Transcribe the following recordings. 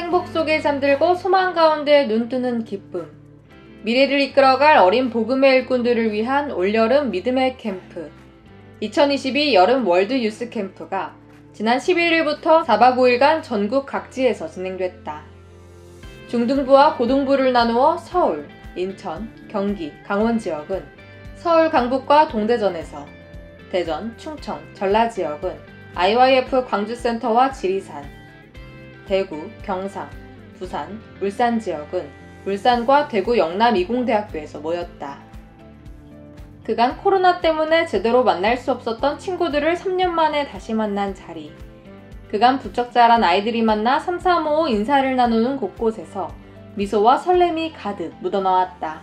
행복 속에 잠들고 소망 가운데 눈뜨는 기쁨. 미래를 이끌어갈 어린 복음의 일꾼들을 위한 올여름 믿음의 캠프. 2022 여름 월드 유스 캠프가 지난 11일부터 4박 5일간 전국 각지에서 진행됐다. 중등부와 고등부를 나누어 서울, 인천, 경기, 강원 지역은 서울 강북과 동대전에서, 대전, 충청, 전라 지역은 IYF 광주센터와 지리산, 대구, 경상, 부산, 울산 지역은 울산과 대구 영남 이공대학교에서 모였다. 그간 코로나 때문에 제대로 만날 수 없었던 친구들을 3년 만에 다시 만난 자리. 그간 부쩍 자란 아이들이 만나 삼삼오오 인사를 나누는 곳곳에서 미소와 설렘이 가득 묻어나왔다.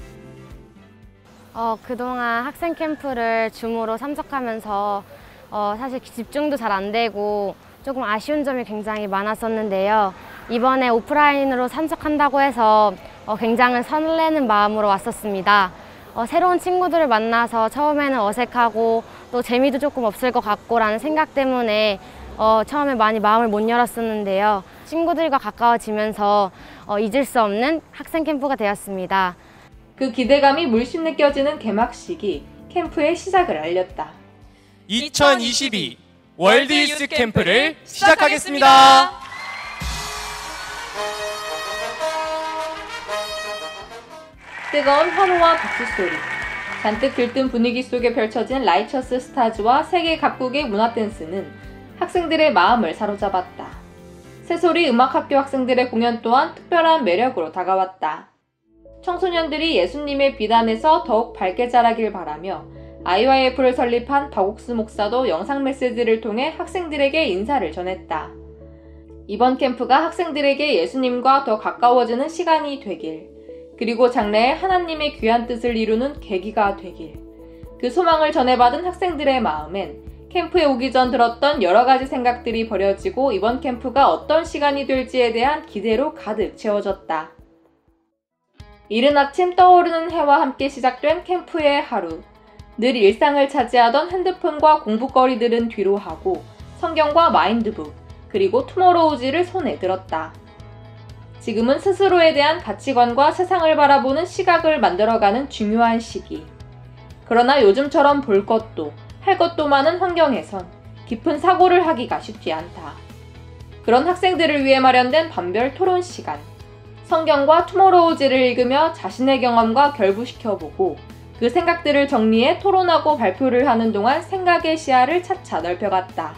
그동안 학생 캠프를 줌으로 참석하면서 사실 집중도 잘 안 되고 조금 아쉬운 점이 굉장히 많았었는데요. 이번에 오프라인으로 참석한다고 해서 굉장히 설레는 마음으로 왔었습니다. 새로운 친구들을 만나서 처음에는 어색하고 또 재미도 조금 없을 것 같고 라는 생각 때문에 처음에 많이 마음을 못 열었었는데요. 친구들과 가까워지면서 잊을 수 없는 학생 캠프가 되었습니다. 그 기대감이 물씬 느껴지는 개막식이 캠프의 시작을 알렸다. 2022 월드 유스 캠프를 시작하겠습니다. 뜨거운 환호와 박수소리, 잔뜩 들뜬 분위기 속에 펼쳐진 라이처스 스타즈와 세계 각국의 문화댄스는 학생들의 마음을 사로잡았다. 새소리 음악학교 학생들의 공연 또한 특별한 매력으로 다가왔다. 청소년들이 예수님의 비단에서 더욱 밝게 자라길 바라며 IYF를 설립한 박옥수 목사도 영상 메시지를 통해 학생들에게 인사를 전했다. 이번 캠프가 학생들에게 예수님과 더 가까워지는 시간이 되길, 그리고 장래에 하나님의 귀한 뜻을 이루는 계기가 되길, 그 소망을 전해받은 학생들의 마음엔 캠프에 오기 전 들었던 여러 가지 생각들이 버려지고 이번 캠프가 어떤 시간이 될지에 대한 기대로 가득 채워졌다. 이른 아침 떠오르는 해와 함께 시작된 캠프의 하루. 늘 일상을 차지하던 핸드폰과 공부거리들은 뒤로 하고 성경과 마인드북, 그리고 투모로우즈를 손에 들었다. 지금은 스스로에 대한 가치관과 세상을 바라보는 시각을 만들어가는 중요한 시기. 그러나 요즘처럼 볼 것도 할 것도 많은 환경에선 깊은 사고를 하기가 쉽지 않다. 그런 학생들을 위해 마련된 반별 토론 시간. 성경과 투모로우즈를 읽으며 자신의 경험과 결부시켜보고 그 생각들을 정리해 토론하고 발표를 하는 동안 생각의 시야를 차차 넓혀갔다.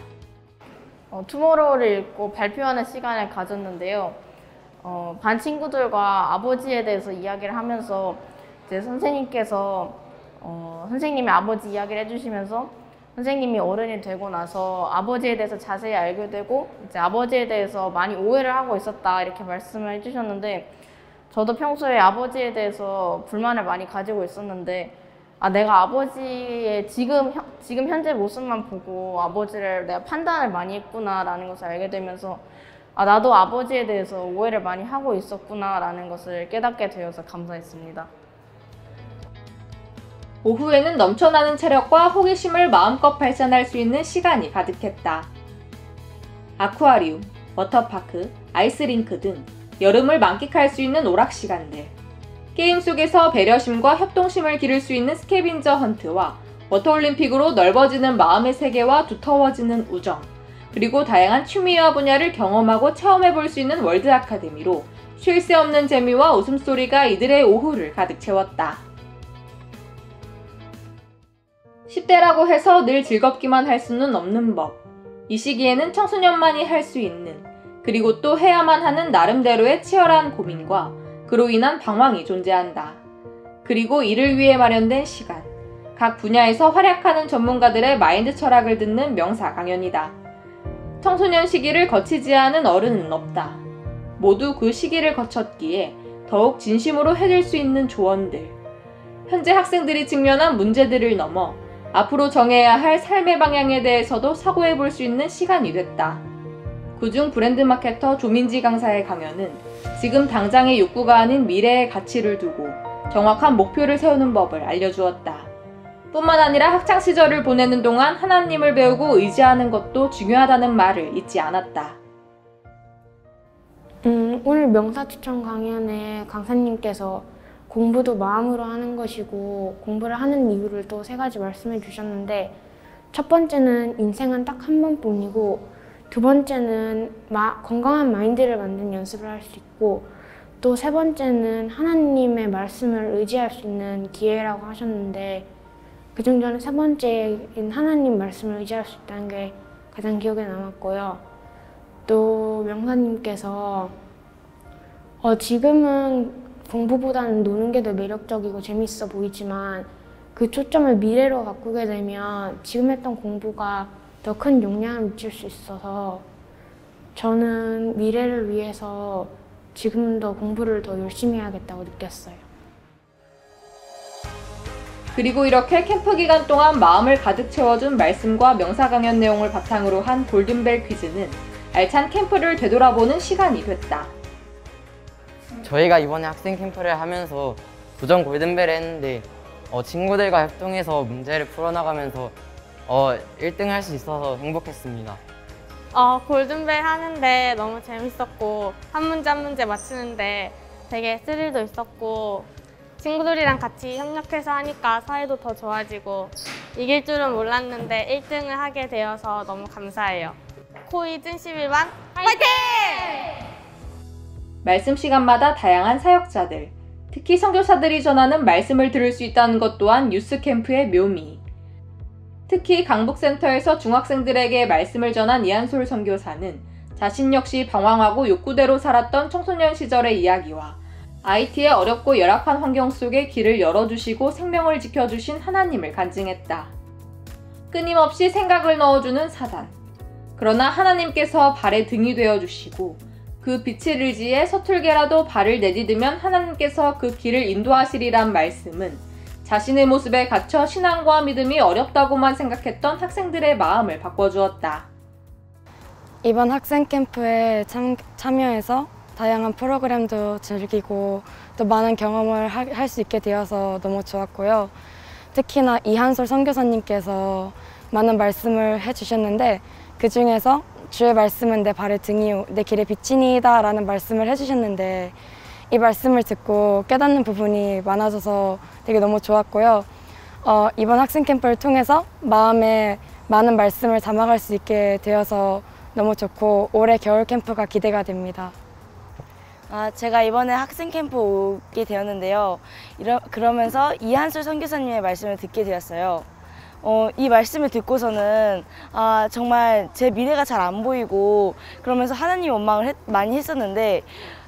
투모로우를 읽고 발표하는 시간을 가졌는데요. 반 친구들과 아버지에 대해서 이야기를 하면서 이제 선생님께서 선생님의 아버지 이야기를 해주시면서 선생님이 어른이 되고 나서 아버지에 대해서 자세히 알게 되고 이제 아버지에 대해서 많이 오해를 하고 있었다 이렇게 말씀을 해주셨는데, 저도 평소에 아버지에 대해서 불만을 많이 가지고 있었는데 내가 아버지의 지금 현재 모습만 보고 아버지를 내가 판단을 많이 했구나 라는 것을 알게 되면서 나도 아버지에 대해서 오해를 많이 하고 있었구나 라는 것을 깨닫게 되어서 감사했습니다. 오후에는 넘쳐나는 체력과 호기심을 마음껏 발산할 수 있는 시간이 가득했다. 아쿠아리움, 워터파크, 아이스링크 등 여름을 만끽할 수 있는 오락 시간들, 게임 속에서 배려심과 협동심을 기를 수 있는 스캐빈저 헌트와 워터올림픽으로 넓어지는 마음의 세계와 두터워지는 우정, 그리고 다양한 취미와 분야를 경험하고 체험해볼 수 있는 월드 아카데미로 쉴 새 없는 재미와 웃음소리가 이들의 오후를 가득 채웠다. 10대라고 해서 늘 즐겁기만 할 수는 없는 법. 이 시기에는 청소년만이 할 수 있는, 그리고 또 해야만 하는 나름대로의 치열한 고민과 그로 인한 방황이 존재한다. 그리고 이를 위해 마련된 시간. 각 분야에서 활약하는 전문가들의 마인드 철학을 듣는 명사 강연이다. 청소년 시기를 거치지 않은 어른은 없다. 모두 그 시기를 거쳤기에 더욱 진심으로 해줄 수 있는 조언들. 현재 학생들이 직면한 문제들을 넘어 앞으로 정해야 할 삶의 방향에 대해서도 사고해 볼 수 있는 시간이 됐다. 그중 브랜드 마케터 조민지 강사의 강연은 지금 당장의 욕구가 아닌 미래의 가치를 두고 정확한 목표를 세우는 법을 알려주었다. 뿐만 아니라 학창시절을 보내는 동안 하나님을 배우고 의지하는 것도 중요하다는 말을 잊지 않았다. 오늘 명사추천 강연에 강사님께서 공부도 마음으로 하는 것이고 공부를 하는 이유를 또 3가지 말씀해 주셨는데, 첫 번째는 인생은 딱 한 번뿐이고, 두 번째는 건강한 마인드를 만드는 연습을 할 수 있고, 또 3번째는 하나님의 말씀을 의지할 수 있는 기회라고 하셨는데, 그중 저는 3번째인 하나님 말씀을 의지할 수 있다는 게 가장 기억에 남았고요. 또 명사님께서 지금은 공부보다는 노는 게 더 매력적이고 재밌어 보이지만 그 초점을 미래로 바꾸게 되면 지금 했던 공부가 더 큰 영향을 미칠 수 있어서 저는 미래를 위해서 지금 더 공부를 더 열심히 해야겠다고 느꼈어요. 그리고 이렇게 캠프 기간 동안 마음을 가득 채워준 말씀과 명사 강연 내용을 바탕으로 한 골든벨 퀴즈는 알찬 캠프를 되돌아보는 시간이 됐다. 저희가 이번에 학생 캠프를 하면서 도전 골든벨을 했는데 친구들과 협동해서 문제를 풀어나가면서 1등 할 수 있어서 행복했습니다. 골든벨 하는데 너무 재밌었고 한 문제 한 문제 맞추는데 되게 스릴도 있었고 친구들이랑 같이 협력해서 하니까 사이도 더 좋아지고 이길 줄은 몰랐는데 1등을 하게 되어서 너무 감사해요. 코이즌 11반 화이팅! 말씀 시간마다 다양한 사역자들, 특히 선교사들이 전하는 말씀을 들을 수 있다는 것 또한 유스 캠프의 묘미. 특히 강북센터에서 중학생들에게 말씀을 전한 이한솔 선교사는 자신 역시 방황하고 욕구대로 살았던 청소년 시절의 이야기와 IT의 어렵고 열악한 환경 속에 길을 열어주시고 생명을 지켜주신 하나님을 간증했다. 끊임없이 생각을 넣어주는 사단. 그러나 하나님께서 발의 등이 되어주시고 그 빛을 의지해 서툴게라도 발을 내디디면 하나님께서 그 길을 인도하시리란 말씀은 자신의 모습에 갇혀 신앙과 믿음이 어렵다고만 생각했던 학생들의 마음을 바꿔주었다. 이번 학생 캠프에 참여해서 다양한 프로그램도 즐기고 또 많은 경험을 할 수 있게 되어서 너무 좋았고요. 특히나 이한솔 선교사님께서 많은 말씀을 해주셨는데 그 중에서 주의 말씀은 내 발의 등이요 내 길의 빛이니이다 라는 말씀을 해주셨는데 이 말씀을 듣고 깨닫는 부분이 많아져서 되게 너무 좋았고요. 이번 학생 캠프를 통해서 마음에 많은 말씀을 담아갈 수 있게 되어서 너무 좋고 올해 겨울 캠프가 기대가 됩니다. 제가 이번에 학생 캠프 오게 되었는데요. 그러면서 이한솔 선교사님의 말씀을 듣게 되었어요. 이 말씀을 듣고서는 정말 제 미래가 잘 안 보이고 그러면서 하나님 원망을 많이 했었는데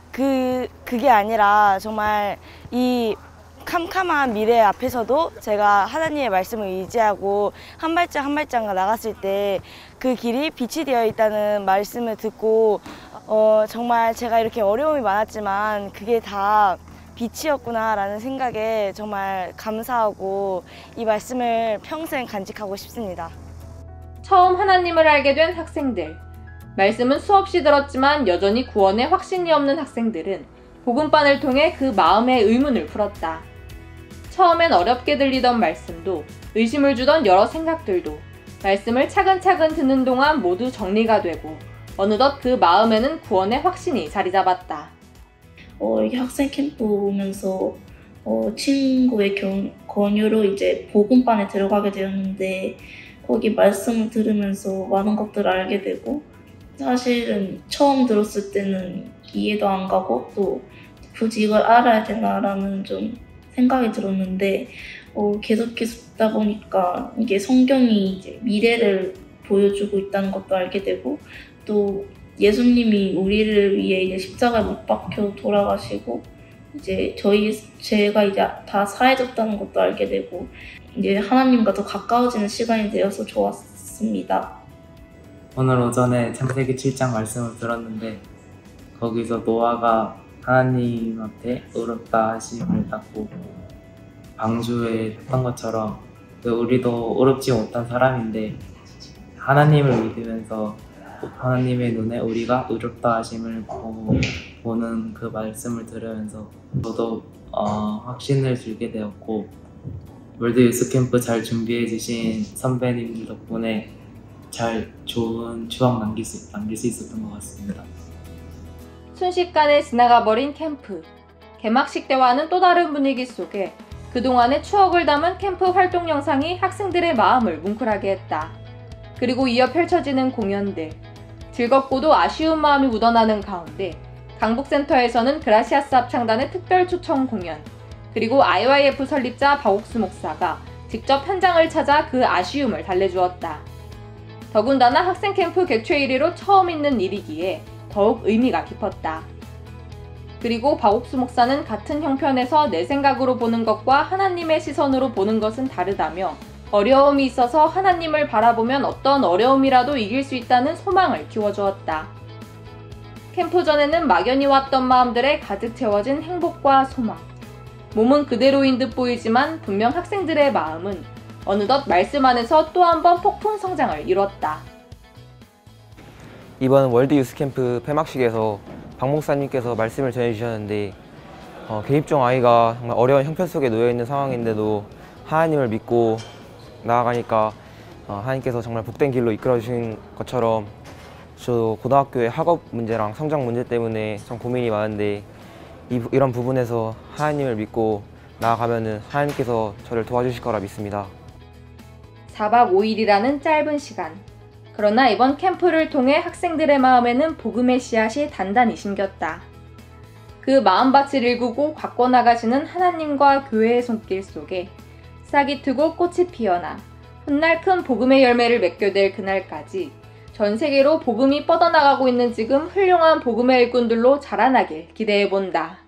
그게 아니라 정말 이 캄캄한 미래 앞에서도 제가 하나님의 말씀을 의지하고 한 발짝 한 발짝 나갔을 때 그 길이 빛이 되어 있다는 말씀을 듣고 정말 제가 이렇게 어려움이 많았지만 그게 다 빛이었구나 라는 생각에 정말 감사하고 이 말씀을 평생 간직하고 싶습니다. 처음 하나님을 알게 된 학생들. 말씀은 수없이 들었지만 여전히 구원에 확신이 없는 학생들은 복음반을 통해 그 마음의 의문을 풀었다. 처음엔 어렵게 들리던 말씀도 의심을 주던 여러 생각들도 말씀을 차근차근 듣는 동안 모두 정리가 되고 어느덧 그 마음에는 구원의 확신이 자리 잡았다. 이게 학생 캠프 오면서 친구의 권유로 이제 복음반에 들어가게 되었는데 거기 말씀을 들으면서 많은 것들을 알게 되고 사실은 처음 들었을 때는 이해도 안 가고 또 굳이 이걸 알아야 되나라는 좀 생각이 들었는데 계속 듣다 보니까 이게 성경이 이제 미래를 보여주고 있다는 것도 알게 되고 또 예수님이 우리를 위해 이제 십자가에 못 박혀 돌아가시고 이제 제가 이제 다 사해졌다는 것도 알게 되고 이제 하나님과 더 가까워지는 시간이 되어서 좋았습니다. 오늘 오전에 창세기 7장 말씀을 들었는데 거기서 노아가 하나님 앞에 어렵다 하심을 받고 방주에 했던 것처럼 우리도 어렵지 못한 사람인데 하나님을 믿으면서 하나님의 눈에 우리가 어렵다 하심을 보는 그 말씀을 들으면서 저도 확신을 주게 되었고 월드 유스 캠프 잘 준비해 주신 선배님들 덕분에 잘 좋은 추억 남길 수 있었던 것 같습니다. 순식간에 지나가버린 캠프. 개막식 때와는 또 다른 분위기 속에 그동안의 추억을 담은 캠프 활동 영상이 학생들의 마음을 뭉클하게 했다. 그리고 이어 펼쳐지는 공연들. 즐겁고도 아쉬운 마음이 묻어나는 가운데 강북센터에서는 그라시아스 합창단의 특별 초청 공연, 그리고 IYF 설립자 박옥수 목사가 직접 현장을 찾아 그 아쉬움을 달래주었다. 더군다나 학생 캠프 개최 1위로 처음 있는 일이기에 더욱 의미가 깊었다. 그리고 박옥수 목사는 같은 형편에서 내 생각으로 보는 것과 하나님의 시선으로 보는 것은 다르다며 어려움이 있어서 하나님을 바라보면 어떤 어려움이라도 이길 수 있다는 소망을 키워주었다. 캠프 전에는 막연히 왔던 마음들에 가득 채워진 행복과 소망. 몸은 그대로인 듯 보이지만 분명 학생들의 마음은 어느덧 말씀 안에서 또 한 번 폭풍 성장을 이뤘다. 이번 월드 유스 캠프 폐막식에서 박 목사님께서 말씀을 전해주셨는데 개입종 아이가 정말 어려운 형편 속에 놓여있는 상황인데도 하나님을 믿고 나아가니까 하나님께서 정말 복된 길로 이끌어주신 것처럼 저도 고등학교의 학업 문제랑 성적 문제 때문에 좀 고민이 많은데 이런 부분에서 하나님을 믿고 나아가면은 하나님께서 저를 도와주실 거라 믿습니다. 4박 5일이라는 짧은 시간. 그러나 이번 캠프를 통해 학생들의 마음에는 복음의 씨앗이 단단히 심겼다. 그 마음밭을 일구고 가꿔 나가시는 하나님과 교회의 손길 속에 싹이 트고 꽃이 피어나 훗날 큰 복음의 열매를 맺게 될 그날까지 전 세계로 복음이 뻗어나가고 있는 지금 훌륭한 복음의 일꾼들로 자라나길 기대해본다.